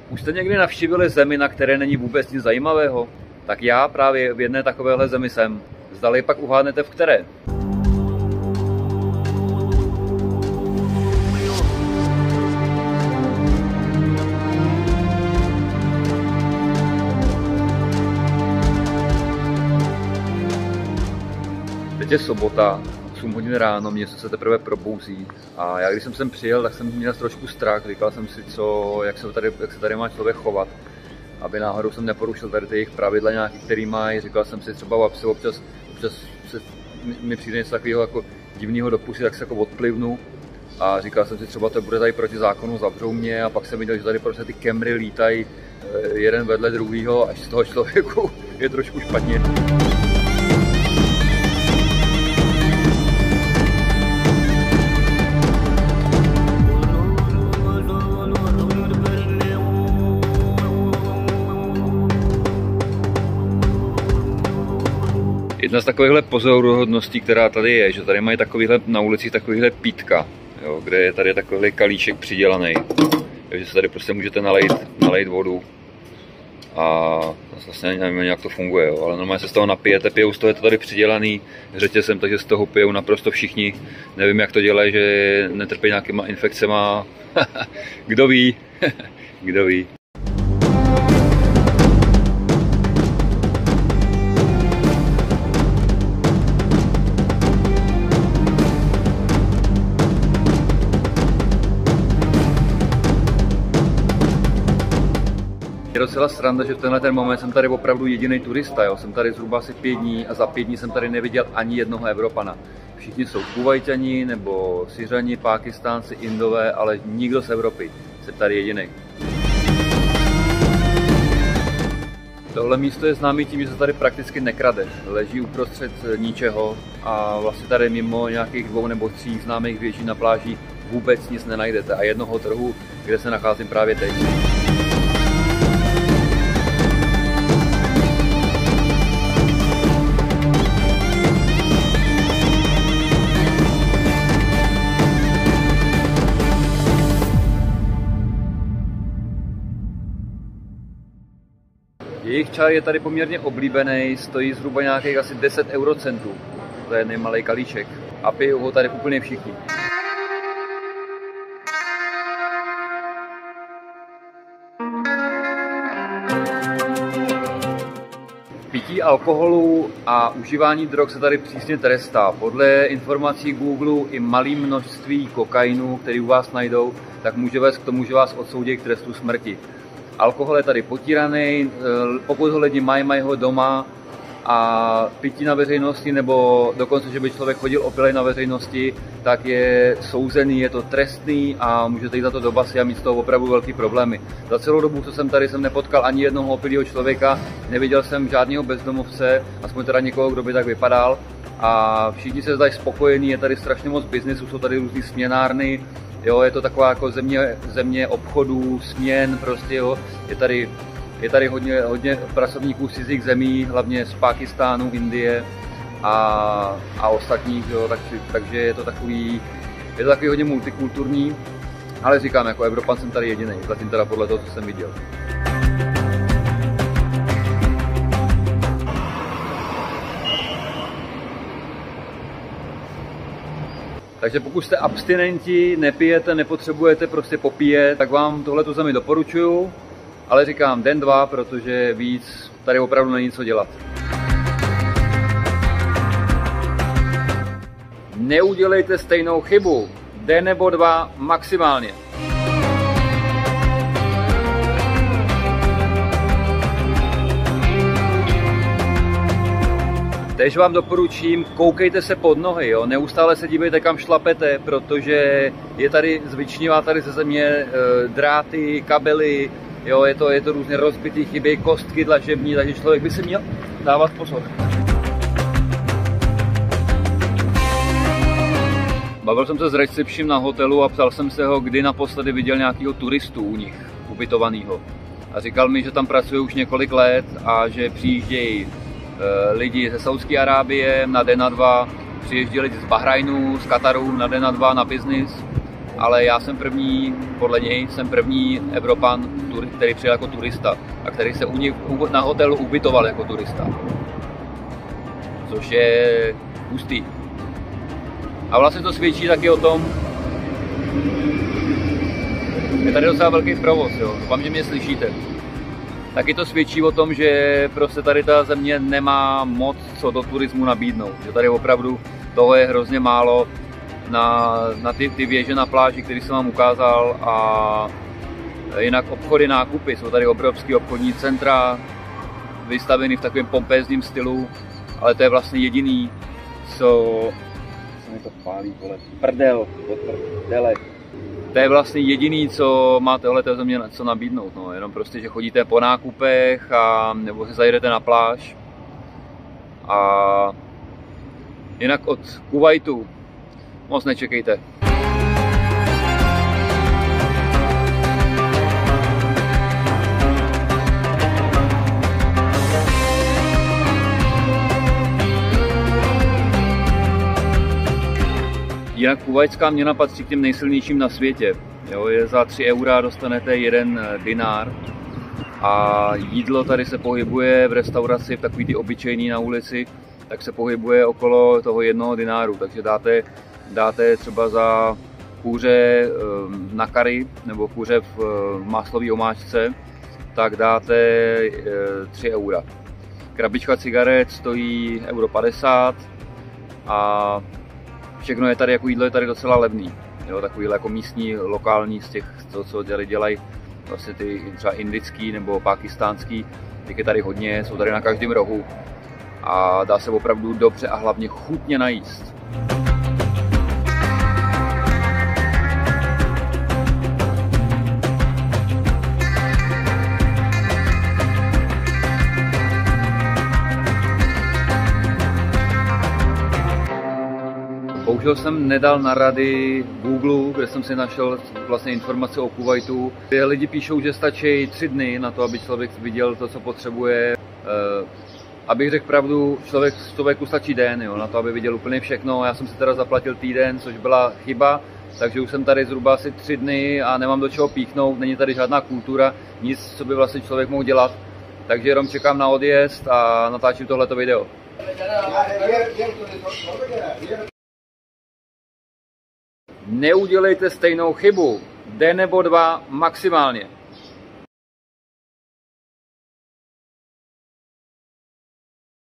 Už jste někdy navštívili zemi, na které není vůbec nic zajímavého? Tak já právě v jedné takovéhle zemi jsem. Zdali pak uhádnete v které? Teď je sobota, 8 hodin ráno, město se teprve probouzí a já když jsem sem přijel, tak jsem měl trošku strach, říkal jsem si, jak se tady má člověk chovat, aby náhodou jsem neporušil tady ty jejich pravidla nějaký, který mají, říkal jsem si třeba občas mi přijde něco takového jako divného do pusy, tak se jako odplivnu a říkal jsem si třeba to bude tady proti zákonu, zavřou mě a pak jsem viděl, že tady prostě ty Camry lítají jeden vedle druhýho, až z toho člověku je trošku špatně. Jedna z takovýchhle pozoruhodností, která tady je, že tady mají takovýhle na ulicích takovýhle pítka, jo, kde je tady takovýhle kalíček přidělaný, takže se tady prostě můžete nalejt vodu a vlastně nevím, jak to funguje, jo, ale normálně se z toho napijete, pijou z toho, je to tady přidělaný řetězem, takže z toho pijou naprosto všichni, nevím, jak to dělají, že netrpí nějakýma infekcema, kdo ví, kdo ví. Je docela sranda, že v tenhle ten moment jsem tady opravdu jediný turista, jo. Jsem tady zhruba asi 5 dní a za 5 dní jsem tady neviděl ani jednoho Evropana. Všichni jsou Kuvajťani nebo Syřani, Pákistánci, Indové, ale nikdo z Evropy. Jsem tady jediný. Tohle místo je známé tím, že se tady prakticky nekrade. Leží uprostřed ničeho a vlastně tady mimo nějakých 2 nebo 3 známých věží na pláži vůbec nic nenajdete a jednoho trhu, kde se nacházím právě teď. Jejich čaj je tady poměrně oblíbený, stojí zhruba nějakých asi 10 eurocentů. To je nejmalej kalíček a pijou ho tady úplně všichni. Pití alkoholu a užívání drog se tady přísně trestá. Podle informací Google i malé množství kokainu, který u vás najdou, tak může vést k tomu, že vás odsoudí k trestu smrti. Alkohol je tady potíraný, pokud ho lidi mají ho doma a pití na veřejnosti nebo dokonce, že by člověk chodil opilej na veřejnosti, tak je souzený, je to trestný a můžete jít za to do basy a mít z toho opravdu velký problémy. Za celou dobu, co jsem tady, jsem nepotkal ani jednoho opilého člověka, neviděl jsem žádného bezdomovce, aspoň teda někoho, kdo by tak vypadal a všichni se zdají spokojení, je tady strašně moc biznesu, jsou tady různý směnárny. Jo, je to taková jako země obchodů, směn, prostě jo. Je tady hodně pracovníků z cizích zemí, hlavně z Pákistánu, Indie a ostatních, jo, takže je to takový hodně multikulturní, ale říkám, jako Evropan jsem tady jediný, zatím teda podle toho, co jsem viděl. Takže pokud jste abstinenti, nepijete, nepotřebujete prostě popíjet, tak vám tohletu zemi doporučuju, ale říkám den, 2, protože víc tady opravdu není co dělat. Neudělejte stejnou chybu, den nebo 2 maximálně. Tež vám doporučím, koukejte se pod nohy, jo? Neustále se dívejte, kam šlapete, protože je tady zvyčnívá tady ze země dráty, kabely, jo? Je to různě rozbitý, chybějí kostky dlažební, takže člověk by si měl dávat pozor. Bavil jsem se s recepčním na hotelu a ptal jsem se ho, kdy naposledy viděl nějakého turistu u nich, ubytovaného. A říkal mi, že tam pracuje už několik let a že přijíždějí lidi ze Saúdské Arábie na den na 2, přijíždí lidi z Bahrajnu, z Kataru na den na 2 na biznis. ale já jsem první, podle něj jsem první Evropan, který přijel jako turista a který se u nich na hotelu ubytoval jako turista. Což je hustý. A vlastně to svědčí taky o tom, je tady docela velký provoz, jo. Doufám, že mě slyšíte. Taky to svědčí o tom, že prostě tady ta země nemá moc co do turismu nabídnout. Že tady opravdu toho je hrozně málo na ty věže na pláži, které jsem vám ukázal, a jinak obchody, nákupy. Jsou tady obrovský obchodní centra, vystaveny v takovém pompézním stylu, ale to je vlastně jediný, co mi to pálí, vole, prdele. To je vlastně jediný, co má tohleto země co nabídnout, no. Jenom prostě, že chodíte po nákupech a nebo si zajedete na pláž. A jinak od Kuvajtu moc nečekejte. Jinak kuvajtská měna patří k těm nejsilnějším na světě. Jo, je za 3 eura dostanete 1 dinár a jídlo tady se pohybuje v restauraci, v takový ty obyčejný na ulici, tak se pohybuje okolo toho 1 dináru, takže dáte třeba za kuře na kari nebo kuře v máslové omáčce, tak dáte 3 eura. Krabička cigaret stojí 1,50 € a všechno je tady, jako jídlo je tady docela levný. Jo, takovýhle jako místní, lokální z těch, co tady dělají vlastně ty třeba indický nebo pákistánský, těch je tady hodně, jsou tady na každém rohu a dá se opravdu dobře a hlavně chutně najíst. Bohužel jsem nedal na rady Google, kde jsem si našel vlastně informace o Kuvajtu. Lidi píšou, že stačí 3 dny na to, aby člověk viděl to, co potřebuje. Abych řekl pravdu, člověku stačí den, jo, na to, aby viděl úplně všechno. Já jsem si teda zaplatil týden, což byla chyba, takže už jsem tady zhruba asi 3 dny a nemám do čeho píchnout, není tady žádná kultura, nic, co by vlastně člověk mohl dělat. Takže jenom čekám na odjezd a natáčím tohleto video. Neudělejte stejnou chybu, den nebo 2 maximálně.